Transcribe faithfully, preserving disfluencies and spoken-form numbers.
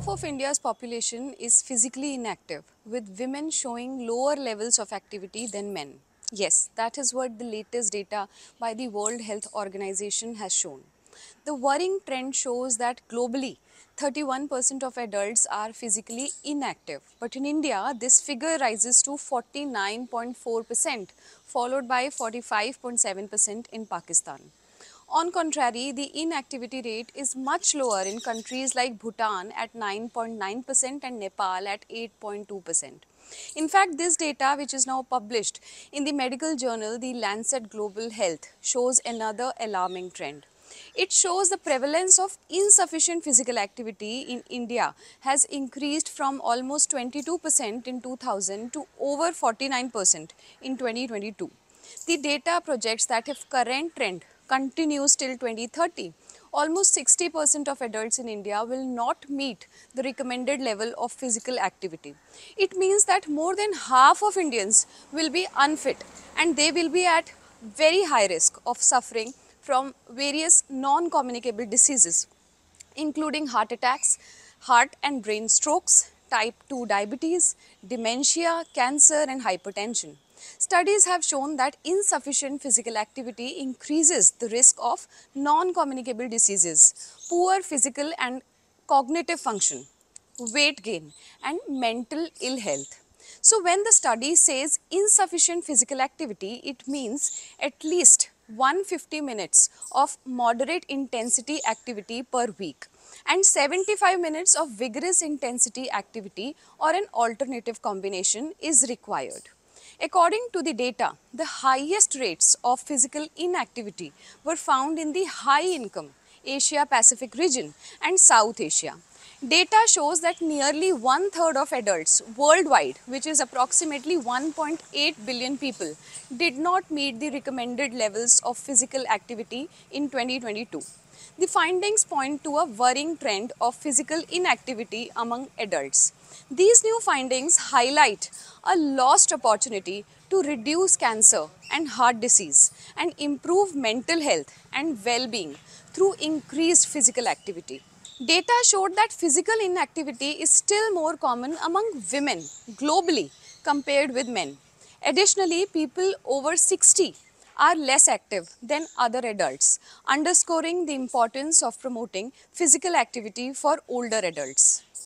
Half of India's population is physically inactive, with women showing lower levels of activity than men. Yes, that is what the latest data by the World Health Organization has shown. The worrying trend shows that globally, thirty-one percent of adults are physically inactive. But in India, this figure rises to forty-nine point four percent, followed by forty-five point seven percent in Pakistan. On contrary, the inactivity rate is much lower in countries like Bhutan at nine point nine percent and Nepal at eight point two percent. In fact, this data, which is now published in the medical journal The Lancet Global Health, shows another alarming trend. It shows the prevalence of insufficient physical activity in India has increased from almost twenty-two percent in two thousand to over forty-nine percent in twenty twenty-two. The data projects that if current trend continues till twenty thirty, almost sixty percent of adults in India will not meet the recommended level of physical activity. It means that more than half of Indians will be unfit and they will be at very high risk of suffering from various non-communicable diseases, including heart attacks, heart and brain strokes, type two diabetes, dementia, cancer and hypertension. Studies have shown that insufficient physical activity increases the risk of non-communicable diseases, poor physical and cognitive function, weight gain and mental ill health. So when the study says insufficient physical activity, it means at least one hundred fifty minutes of moderate intensity activity per week and seventy-five minutes of vigorous intensity activity or an alternative combination is required. According to the data, the highest rates of physical inactivity were found in the high-income Asia Pacific region and South Asia. Data shows that nearly one third of adults worldwide, which is approximately one point eight billion people, did not meet the recommended levels of physical activity in twenty twenty-two. The findings point to a worrying trend of physical inactivity among adults. These new findings highlight a lost opportunity to reduce cancer and heart disease and improve mental health and well-being through increased physical activity. Data showed that physical inactivity is still more common among women globally compared with men. Additionally, people over sixty are less active than other adults, underscoring the importance of promoting physical activity for older adults.